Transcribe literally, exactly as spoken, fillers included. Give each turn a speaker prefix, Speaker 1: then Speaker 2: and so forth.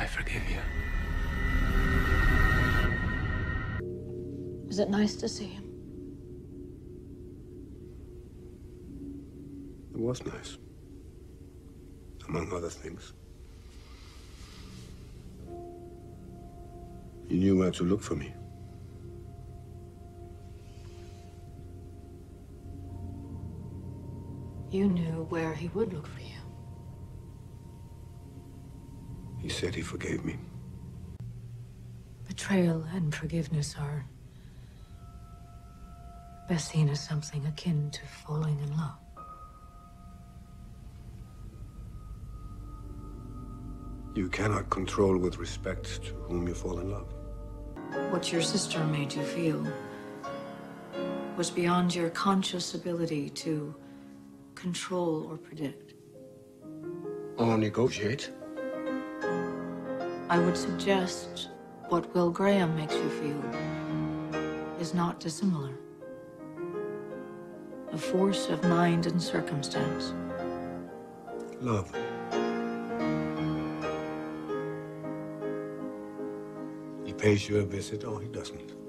Speaker 1: I forgive you.
Speaker 2: Is it nice to see him?
Speaker 3: It was nice. Among other things. You knew where to look for me.
Speaker 2: You knew where he would look for you.
Speaker 3: He said he forgave me.
Speaker 2: Betrayal and forgiveness are best seen as something akin to falling in love.
Speaker 3: You cannot control with respect to whom you fall in love.
Speaker 2: What your sister made you feel was beyond your conscious ability to control or predict.
Speaker 3: Or negotiate.
Speaker 2: I would suggest what Will Graham makes you feel is not dissimilar. A force of mind and circumstance.
Speaker 3: Love. He pays you a visit or he doesn't.